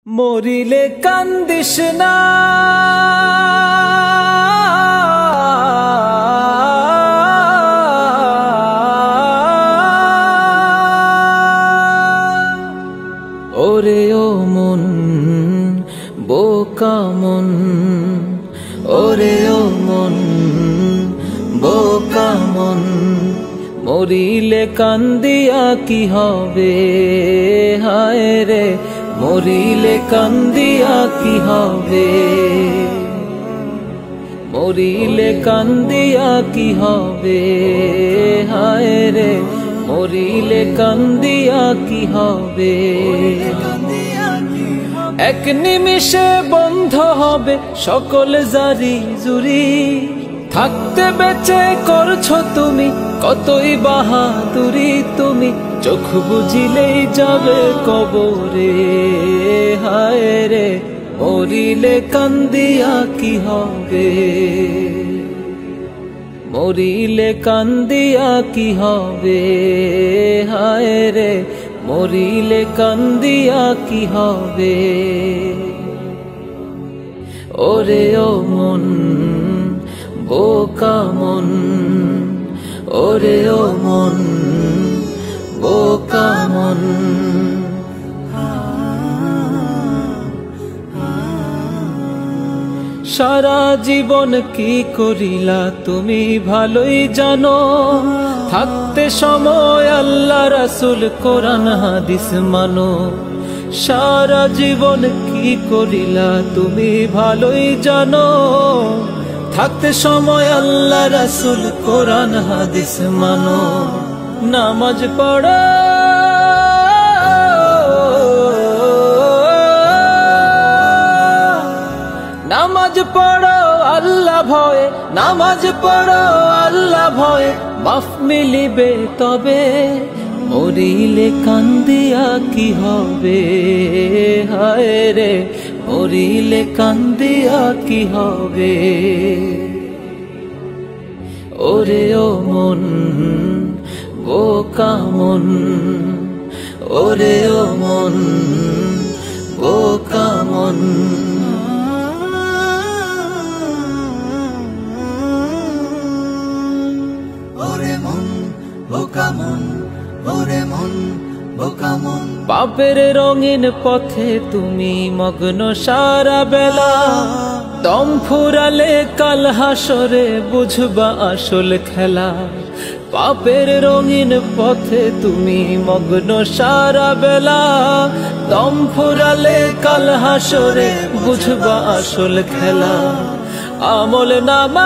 মরিলে কান্দিস না, ওরে ও মন বোকা মন, ওরে ও মন বোকা মন। মরিলে কান্দিয়া কি হবে, হায় রে মরিলে কান্দিয়া কি হবে, মরিলে কান্দিয়া কি হবে, হায় রে মরিলে কান্দিয়া কি হবে। এক নিমিষে বন্ধ হবে সকল জারি জুরি, থাকতে বেঁচে করছো তুমি কতই বাহাদুরি, তুমি চোখ বুঝিলেই যাবে কবরে, হায় রে মরিলে কান্দিয়া কি হবে, মরিলে কান্দিয়া কি হবে, হায় রে মরিলে কান্দিয়া কি হবে। ওরে ও মন বোকা মন, ওরে ও মন বোকা মন। সারা জীবন কি করিলা তুমি ভালোই জানো, থাকতে সময় আল্লাহ রাসূল কোরআন হাদিস মানো। সারা জীবন কি করিলা তুমি ভালোই জানো, থাকতে সময় আল্লাহ রাসূল কোরআন হাদিস মানো। নামাজ পড়ো, নামাজ পড়ো আল্লাহ ভয়ে, নামাজ পড়ো আল্লাহ ভয়ে, মাফ মিলিবে তবে। মরিলে কান্দিয়া কি হবে, হায় রে মরিলে কান্দিয়া কি হবে। ওরে ও মন বোকা মন, ওরে ও মন বোকা মন। ওরে মন বোকা মন, ওরে মন বোকা মন। পাপের রঙিন পথে তুমি মগ্ন সারা বেলা, দম ফুরালে কাল হাসরে বুঝবা আসল খেলা। পাপের রঙিন পথে তুমি মগ্ন সারা বেলা, দম ফুরালে কাল হাসরে বুঝবা আসল খেলা। আমল নামা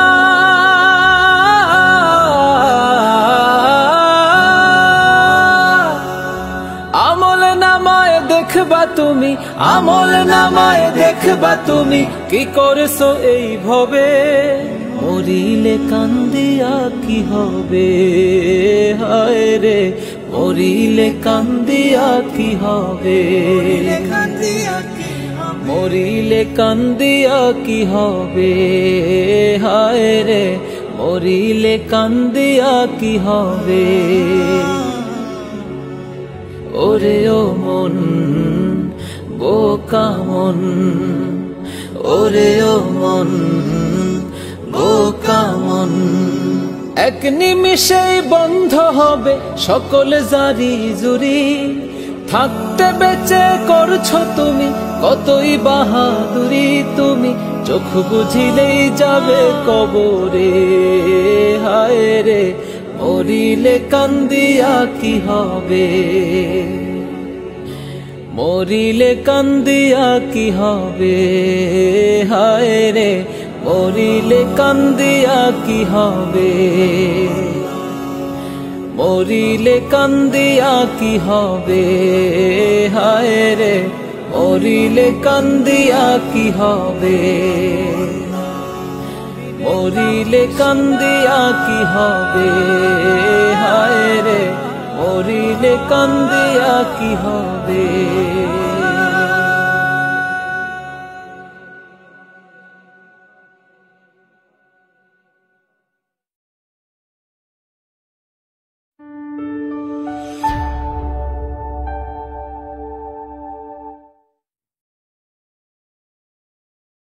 দেখবা তুমি, আমল নামায় দেখবা তুমি কি করছো এই ভবে। মরিলে কান্দিয়া কি হবে, হায় রে মরিলে কান্দিয়া কি হবে, মরিলে কান্দিয়া কি হবে, হায় রে মরিলে কান্দিয়া কি হবে। ওরে ও মন বোকা মন, ওরে ও মন বোকা মন। এক নিমিষেই বন্ধ হবে সকল জারি জুরি, থাকতে বেঁচে করছো তুমি কতই বাহাদুরি, তুমি চোখ বুঝিলেই যাবে কবরে, হায় রে মরিলে কান্দিয়া কি হবে, মরিলে কান্দিয়া কি হবে, হায় রে মরিলে কান্দিয়া কি হবে, মরিলে কান্দিয়া কি হবে, হায় রে মরিলে কান্দিয়া কি হবে, মরিলে কান্দিয়া কি হবে, হায় রে মরিলে কান্দিয়া কি হবে।